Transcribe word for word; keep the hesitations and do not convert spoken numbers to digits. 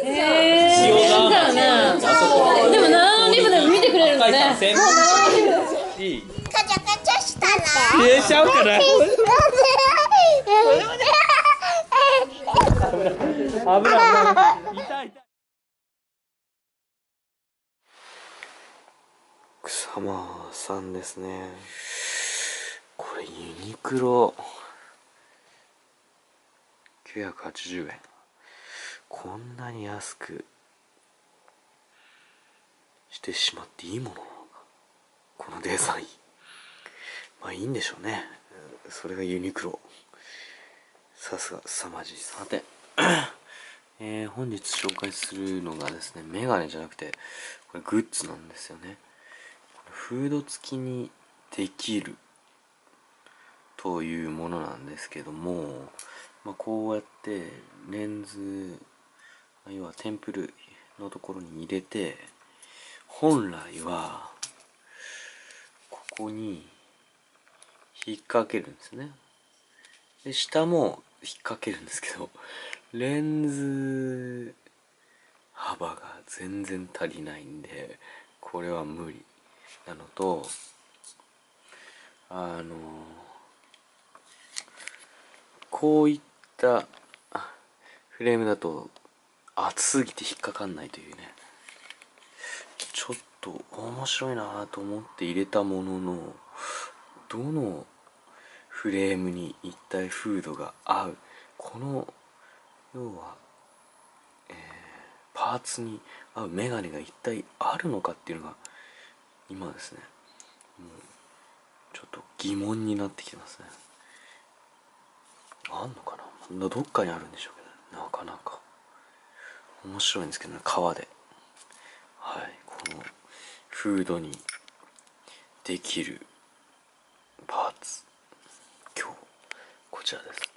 えー、だよね。でもななのリブでも見てくれるんだね。もうななのリブですよ。いい。 カチャカチャしたら。 入れちゃうかな。危ない危ない。痛い痛い。草間さんですね。これユニクロきゅうひゃくはちじゅうえん。こんなに安くしてしまっていいものなのか、このデザイン。まあいいんでしょうね。それがユニクロ。さすが凄まじい。さてえー、本日紹介するのがですね、メガネじゃなくてこれグッズなんですよね。フード付きにできるというものなんですけども、まあ、こうやってレンズ、要はテンプルのところに入れて、本来はここに引っ掛けるんですね。で下も引っ掛けるんですけど、レンズ幅が全然足りないんで、これは無理なのと、あのこういったフレームだと厚すぎて引っかかんないというね、ちょっと面白いなと思って入れたものの、どのフレームに一体フードが合う、この要は、えー、パーツに合うメガネが一体あるのかっていうのが今ですね、もうちょっと疑問になってきてますね。あんのかな、どっかにあるんでしょうけど、なかなか面白いんですけどね、革で。はい、このフードにできるパーツ、今日こちらです。